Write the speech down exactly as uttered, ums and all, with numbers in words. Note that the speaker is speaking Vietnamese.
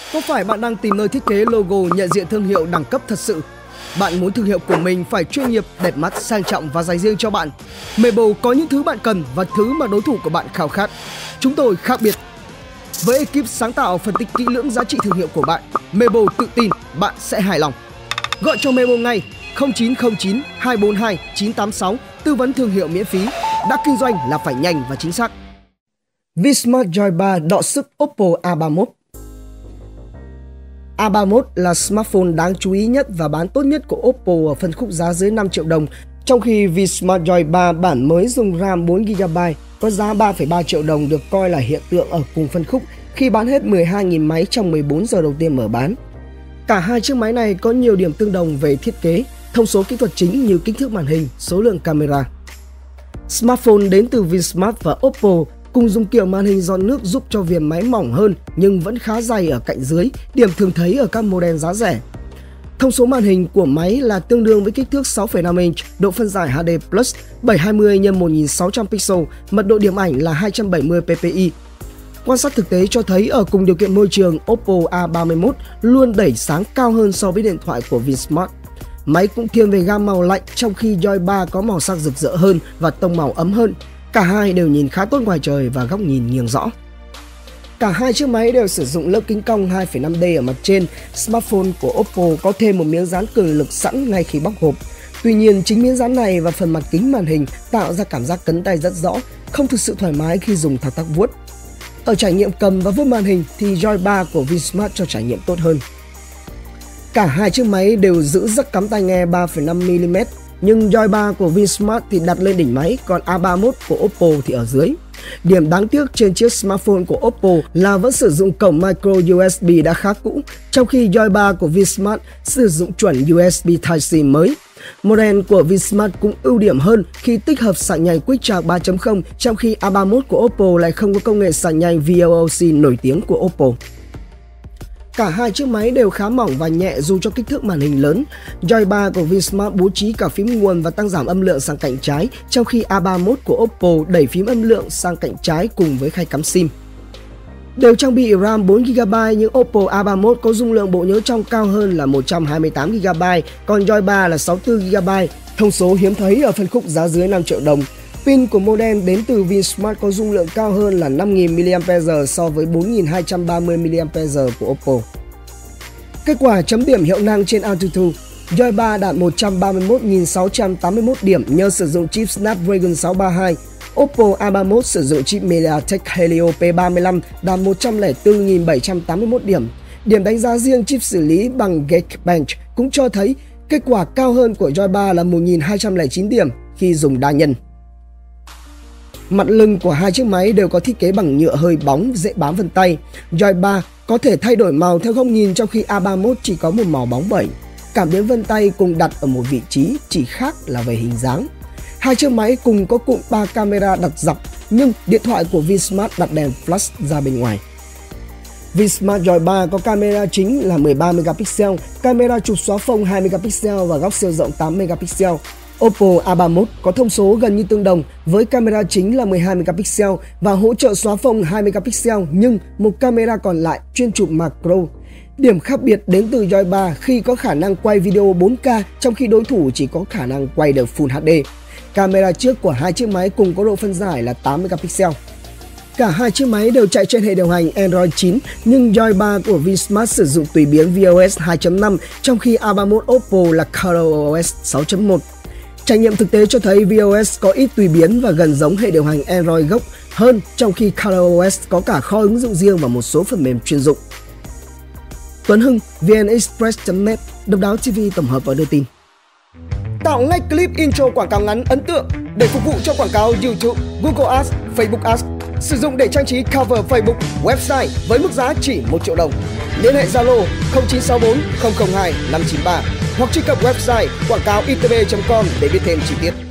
Có phải bạn đang tìm nơi thiết kế logo nhận diện thương hiệu đẳng cấp thật sự? Bạn muốn thương hiệu của mình phải chuyên nghiệp, đẹp mắt, sang trọng và dành riêng cho bạn. Mable có những thứ bạn cần và thứ mà đối thủ của bạn khao khát. Chúng tôi khác biệt. Với ekip sáng tạo phân tích kỹ lưỡng giá trị thương hiệu của bạn, Mable tự tin bạn sẽ hài lòng. Gọi cho Mable ngay không chín không chín hai bốn hai chín tám sáu, tư vấn thương hiệu miễn phí. Đã kinh doanh là phải nhanh và chính xác. Vsmart Joy ba đọ sức Oppo A ba mốt. A ba mốt là smartphone đáng chú ý nhất và bán tốt nhất của Oppo ở phân khúc giá dưới năm triệu đồng, trong khi Vsmart Joy ba bản mới dùng RAM bốn gi ga bai có giá ba phẩy ba triệu đồng được coi là hiện tượng ở cùng phân khúc khi bán hết mười hai nghìn máy trong mười bốn giờ đầu tiên mở bán. Cả hai chiếc máy này có nhiều điểm tương đồng về thiết kế, thông số kỹ thuật chính như kích thước màn hình, số lượng camera. Smartphone đến từ Vsmart và Oppo cùng dùng kiểu màn hình giọt nước giúp cho viền máy mỏng hơn nhưng vẫn khá dày ở cạnh dưới, điểm thường thấy ở các model giá rẻ. Thông số màn hình của máy là tương đương với kích thước sáu phẩy năm inch, độ phân giải hát đê plus, bảy trăm hai mươi nhân một nghìn sáu trăm pixel, mật độ điểm ảnh là hai trăm bảy mươi ppi. Quan sát thực tế cho thấy ở cùng điều kiện môi trường, Oppo A ba mốt luôn đẩy sáng cao hơn so với điện thoại của Vsmart. Máy cũng thiên về gam màu lạnh trong khi Joy ba có màu sắc rực rỡ hơn và tông màu ấm hơn. Cả hai đều nhìn khá tốt ngoài trời và góc nhìn nghiêng rõ. Cả hai chiếc máy đều sử dụng lớp kính cong hai phẩy năm D ở mặt trên. Smartphone của Oppo có thêm một miếng dán cường lực sẵn ngay khi bóc hộp. Tuy nhiên, chính miếng dán này và phần mặt kính màn hình tạo ra cảm giác cấn tay rất rõ, không thực sự thoải mái khi dùng thao tác vuốt. Ở trải nghiệm cầm và vuốt màn hình thì Joy ba của Vsmart cho trải nghiệm tốt hơn. Cả hai chiếc máy đều giữ jack cắm tai nghe ba phẩy năm mi li mét, nhưng Joy ba của Vsmart thì đặt lên đỉnh máy, còn A ba mốt của Oppo thì ở dưới. Điểm đáng tiếc trên chiếc smartphone của Oppo là vẫn sử dụng cổng micro u ét bê đã khá cũ, trong khi Joy ba của Vsmart sử dụng chuẩn u ét bê Type-C mới. Model của Vsmart cũng ưu điểm hơn khi tích hợp sạc nhanh Quick Charge ba chấm không, trong khi A ba mốt của Oppo lại không có công nghệ sạc nhanh vê lờ o xê nổi tiếng của Oppo. Cả hai chiếc máy đều khá mỏng và nhẹ dù cho kích thước màn hình lớn. Joy ba của Vsmart bố trí cả phím nguồn và tăng giảm âm lượng sang cạnh trái, trong khi A ba mốt của Oppo đẩy phím âm lượng sang cạnh trái cùng với khay cắm sim. Đều trang bị RAM bốn gi ga bai nhưng Oppo A ba mốt có dung lượng bộ nhớ trong cao hơn là một trăm hai mươi tám gi ga bai, còn Joy ba là sáu mươi tư gi ga bai, thông số hiếm thấy ở phân khúc giá dưới năm triệu đồng. Pin của model đến từ Vsmart có dung lượng cao hơn là năm nghìn mi li am pe giờ so với bốn nghìn hai trăm ba mươi mi li am pe giờ của Oppo. Kết quả chấm điểm hiệu năng trên Antutu, Joy ba đạt một trăm ba mươi mốt nghìn sáu trăm tám mươi mốt điểm nhờ sử dụng chip Snapdragon sáu ba hai. Oppo A ba mốt sử dụng chip MediaTek Helio P ba mươi lăm đạt một trăm lẻ bốn nghìn bảy trăm tám mươi mốt điểm. Điểm đánh giá riêng chip xử lý bằng Geekbench cũng cho thấy kết quả cao hơn của Joy ba là một nghìn hai trăm lẻ chín điểm khi dùng đa nhân. Mặt lưng của hai chiếc máy đều có thiết kế bằng nhựa hơi bóng, dễ bám vân tay. Joy ba có thể thay đổi màu theo góc nhìn trong khi A ba mốt chỉ có một màu bóng bẩy. Cảm biến vân tay cùng đặt ở một vị trí, chỉ khác là về hình dáng. Hai chiếc máy cùng có cụm ba camera đặt dọc, nhưng điện thoại của Vsmart đặt đèn flash ra bên ngoài. Vsmart Joy ba có camera chính là mười ba megapixel, camera chụp xóa phông hai megapixel và góc siêu rộng tám megapixel. Oppo A ba mốt có thông số gần như tương đồng với camera chính là mười hai megapixel và hỗ trợ xóa phông hai megapixel, nhưng một camera còn lại chuyên chụp macro. Điểm khác biệt đến từ Joy ba khi có khả năng quay video bốn K trong khi đối thủ chỉ có khả năng quay được Full hát đê. Camera trước của hai chiếc máy cùng có độ phân giải là tám megapixel. Cả hai chiếc máy đều chạy trên hệ điều hành Android chín, nhưng Joy ba của Vsmart sử dụng tùy biến vê o ét hai chấm năm, trong khi A ba mốt Oppo là ColorOS sáu chấm một. Trải nghiệm thực tế cho thấy vê o ét có ít tùy biến và gần giống hệ điều hành Android gốc hơn, trong khi ColorOS có cả kho ứng dụng riêng và một số phần mềm chuyên dụng. Tuấn Hưng, vê en express chấm net, Độc Đáo ti vi tổng hợp và đưa tin. Tạo ngay clip intro quảng cáo ngắn ấn tượng để phục vụ cho quảng cáo YouTube, Google Ads, Facebook Ads. Sử dụng để trang trí cover Facebook, website với mức giá chỉ một triệu đồng. Liên hệ Zalo không chín sáu bốn không không hai năm chín ba hoặc truy cập website quảng cáo i tê bê chấm com để biết thêm chi tiết.